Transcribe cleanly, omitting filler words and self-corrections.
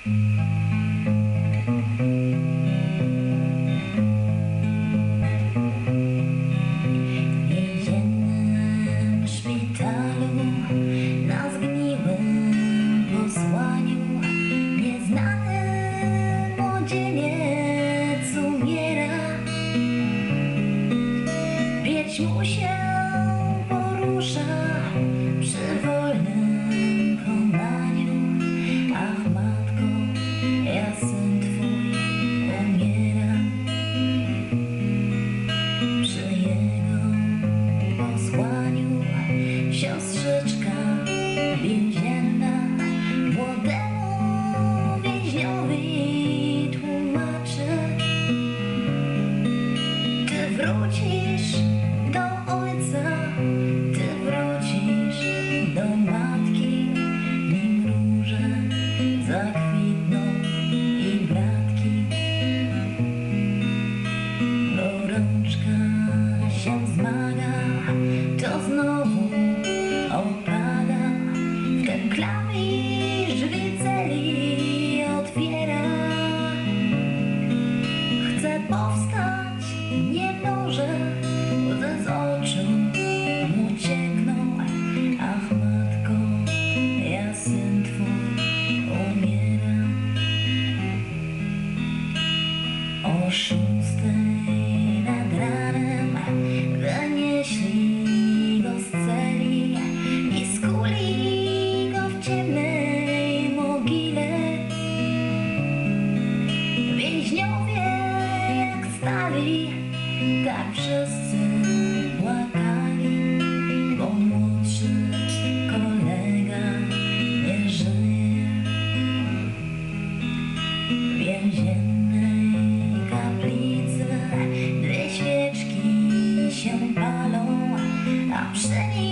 więziennym szpitalu, na zgniłym posłaniu, nieznany młodzieniec umiera. Pierś mu się porusza przy wolnym konaniu. Ach, matko, ja syn twój umiera. Przy jego posłaniu siostrzyczka więzienna młodemu więźniowi tłumaczy: ty wrócisz do ojca, ty wrócisz do matki, nim róże zakwitną i bratki. Gorączka się wzmaga, to znowu opada. Wtem klawisz drzwi celi otwiera. Chce powstać, nie może, łzy z oczu mu ciekną. Ach, matko, ja syn twój umiera. O 6 nad ranem wynieśli go z celi i skuli go w ciemnej mogile. Więźniowie jak stali, tak wszyscy płakali, bo młodszy kolega nie żyje. W więziennej kaplicy 2 świeczki się palą, a przy nich